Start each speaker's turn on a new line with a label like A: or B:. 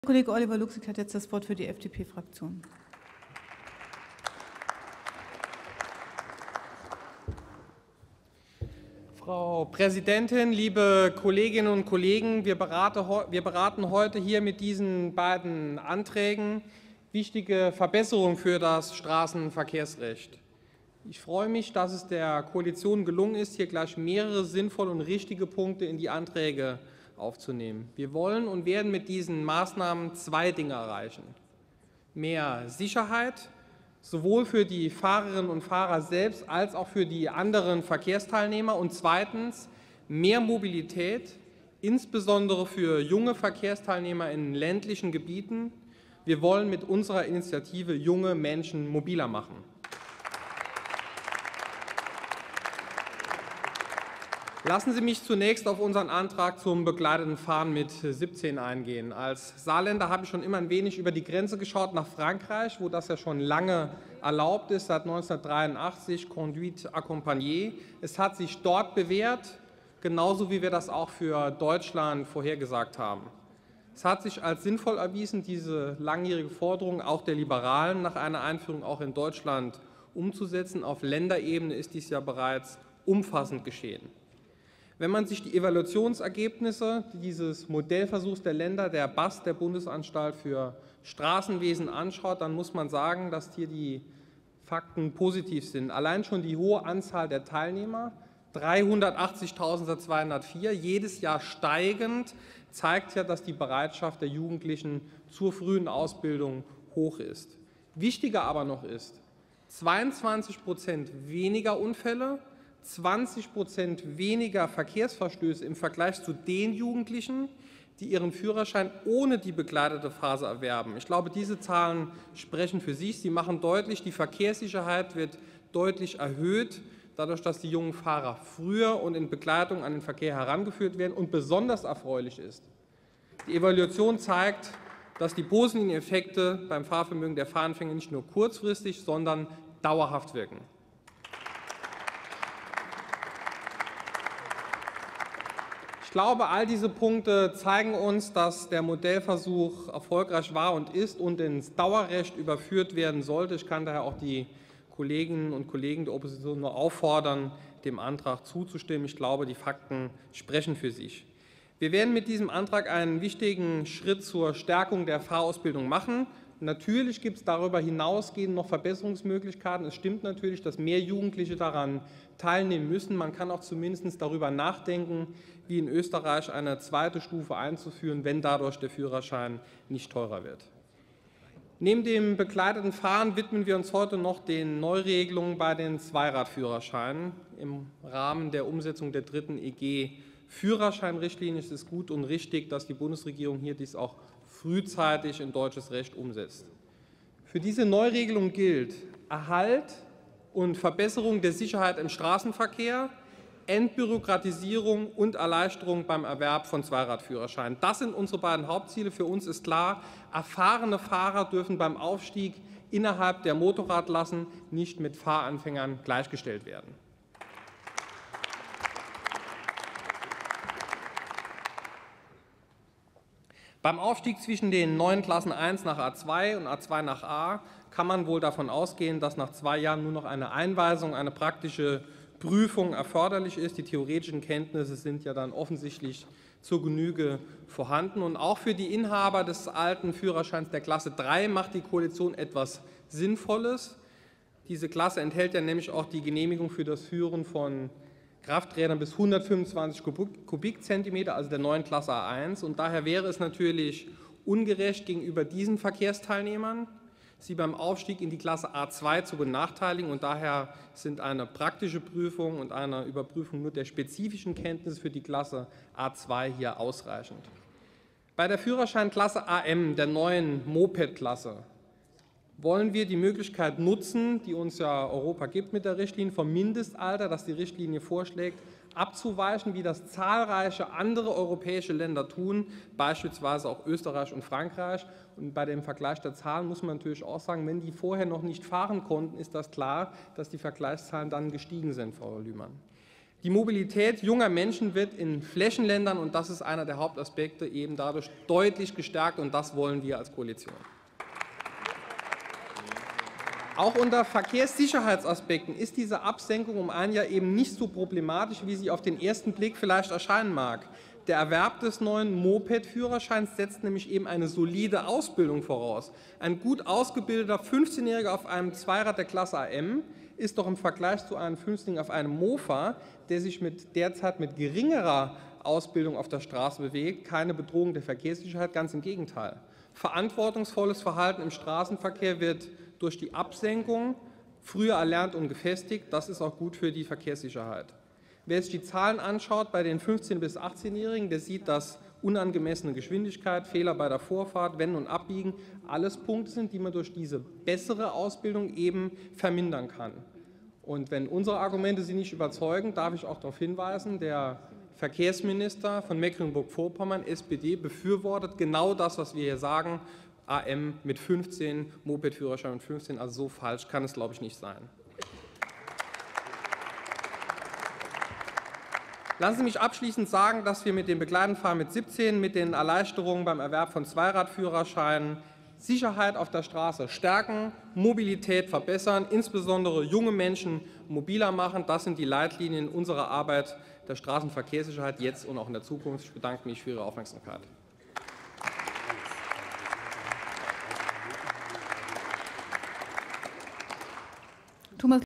A: Kollege Oliver Luxig hat jetzt das Wort für die FDP-Fraktion.
B: Frau Präsidentin, liebe Kolleginnen und Kollegen! Wir beraten heute hier mit diesen beiden Anträgen wichtige Verbesserungen für das Straßenverkehrsrecht. Ich freue mich, dass es der Koalition gelungen ist, hier gleich mehrere sinnvolle und richtige Punkte in die Anträge aufzunehmen. Wir wollen und werden mit diesen Maßnahmen zwei Dinge erreichen: mehr Sicherheit, sowohl für die Fahrerinnen und Fahrer selbst als auch für die anderen Verkehrsteilnehmer, und zweitens mehr Mobilität, insbesondere für junge Verkehrsteilnehmer in ländlichen Gebieten. Wir wollen mit unserer Initiative junge Menschen mobiler machen. Lassen Sie mich zunächst auf unseren Antrag zum begleiteten Fahren mit 17 eingehen. Als Saarländer habe ich schon immer ein wenig über die Grenze geschaut nach Frankreich, wo das ja schon lange erlaubt ist, seit 1983, Conduite accompagnée. Es hat sich dort bewährt, genauso wie wir das auch für Deutschland vorhergesagt haben. Es hat sich als sinnvoll erwiesen, diese langjährige Forderung auch der Liberalen nach einer Einführung auch in Deutschland umzusetzen. Auf Länderebene ist dies ja bereits umfassend geschehen. Wenn man sich die Evaluationsergebnisse dieses Modellversuchs der Länder, der BAS, der Bundesanstalt für Straßenwesen, anschaut, dann muss man sagen, dass hier die Fakten positiv sind. Allein schon die hohe Anzahl der Teilnehmer, 380.000 seit 2004, jedes Jahr steigend, zeigt ja, dass die Bereitschaft der Jugendlichen zur frühen Ausbildung hoch ist. Wichtiger aber noch ist, 22% weniger Unfälle, 20% weniger Verkehrsverstöße im Vergleich zu den Jugendlichen, die ihren Führerschein ohne die begleitete Phase erwerben. Ich glaube, diese Zahlen sprechen für sich. Sie machen deutlich, die Verkehrssicherheit wird deutlich erhöht, dadurch, dass die jungen Fahrer früher und in Begleitung an den Verkehr herangeführt werden. Und besonders erfreulich ist, die Evaluation zeigt, dass die positiven Effekte beim Fahrvermögen der Fahranfänger nicht nur kurzfristig, sondern dauerhaft wirken. Ich glaube, all diese Punkte zeigen uns, dass der Modellversuch erfolgreich war und ist und ins Dauerrecht überführt werden sollte. Ich kann daher auch die Kolleginnen und Kollegen der Opposition nur auffordern, dem Antrag zuzustimmen. Ich glaube, die Fakten sprechen für sich. Wir werden mit diesem Antrag einen wichtigen Schritt zur Stärkung der Fahrausbildung machen. Natürlich gibt es darüber hinausgehend noch Verbesserungsmöglichkeiten. Es stimmt natürlich, dass mehr Jugendliche daran teilnehmen müssen. Man kann auch zumindest darüber nachdenken, wie in Österreich eine zweite Stufe einzuführen, wenn dadurch der Führerschein nicht teurer wird. Neben dem begleiteten Fahren widmen wir uns heute noch den Neuregelungen bei den Zweiradführerscheinen. Im Rahmen der Umsetzung der dritten EG-Führerscheinrichtlinie ist es gut und richtig, dass die Bundesregierung hier dies auch frühzeitig in deutsches Recht umsetzt. Für diese Neuregelung gilt Erhalt und Verbesserung der Sicherheit im Straßenverkehr, Entbürokratisierung und Erleichterung beim Erwerb von Zweiradführerscheinen. Das sind unsere beiden Hauptziele. Für uns ist klar, erfahrene Fahrer dürfen beim Aufstieg innerhalb der Motorradklassen nicht mit Fahranfängern gleichgestellt werden. Beim Aufstieg zwischen den neuen Klassen 1 nach A2 und A2 nach A kann man wohl davon ausgehen, dass nach 2 Jahren nur noch eine Einweisung, eine praktische Prüfung erforderlich ist. Die theoretischen Kenntnisse sind ja dann offensichtlich zur Genüge vorhanden. Und auch für die Inhaber des alten Führerscheins der Klasse 3 macht die Koalition etwas Sinnvolles. Diese Klasse enthält ja nämlich auch die Genehmigung für das Führen von Krafträdern bis 125 Kubikzentimeter, also der neuen Klasse A1. Und daher wäre es natürlich ungerecht gegenüber diesen Verkehrsteilnehmern, sie beim Aufstieg in die Klasse A2 zu benachteiligen. Und daher sind eine praktische Prüfung und eine Überprüfung nur der spezifischen Kenntnisse für die Klasse A2 hier ausreichend. Bei der Führerscheinklasse AM, der neuen Moped-Klasse, wollen wir die Möglichkeit nutzen, die uns ja Europa gibt mit der Richtlinie, vom Mindestalter, das die Richtlinie vorschlägt, abzuweichen, wie das zahlreiche andere europäische Länder tun, beispielsweise auch Österreich und Frankreich. Und bei dem Vergleich der Zahlen muss man natürlich auch sagen, wenn die vorher noch nicht fahren konnten, ist das klar, dass die Vergleichszahlen dann gestiegen sind, Frau Lühmann. Die Mobilität junger Menschen wird in Flächenländern, und das ist einer der Hauptaspekte, eben dadurch deutlich gestärkt, und das wollen wir als Koalition. Auch unter Verkehrssicherheitsaspekten ist diese Absenkung um ein Jahr eben nicht so problematisch, wie sie auf den ersten Blick vielleicht erscheinen mag. Der Erwerb des neuen Moped-Führerscheins setzt nämlich eben eine solide Ausbildung voraus. Ein gut ausgebildeter 15-Jähriger auf einem Zweirad der Klasse AM ist doch im Vergleich zu einem 15-Jährigen auf einem Mofa, der sich derzeit mit geringerer Ausbildung auf der Straße bewegt, keine Bedrohung der Verkehrssicherheit, ganz im Gegenteil. Verantwortungsvolles Verhalten im Straßenverkehr wird durch die Absenkung früher erlernt und gefestigt. Das ist auch gut für die Verkehrssicherheit. Wer sich die Zahlen anschaut bei den 15- bis 18-Jährigen, der sieht, dass unangemessene Geschwindigkeit, Fehler bei der Vorfahrt, Wenden und Abbiegen alles Punkte sind, die man durch diese bessere Ausbildung eben vermindern kann. Und wenn unsere Argumente Sie nicht überzeugen, darf ich auch darauf hinweisen, der Verkehrsminister von Mecklenburg-Vorpommern, SPD, befürwortet genau das, was wir hier sagen, AM mit 15, Moped-Führerschein mit 15, also so falsch kann es, glaube ich, nicht sein. Lassen Sie mich abschließend sagen, dass wir mit dem begleitenden Fahren mit 17, mit den Erleichterungen beim Erwerb von Zweiradführerscheinen Sicherheit auf der Straße stärken, Mobilität verbessern, insbesondere junge Menschen mobiler machen. Das sind die Leitlinien unserer Arbeit der Straßenverkehrssicherheit jetzt und auch in der Zukunft. Ich bedanke mich für Ihre Aufmerksamkeit.
A: Thomas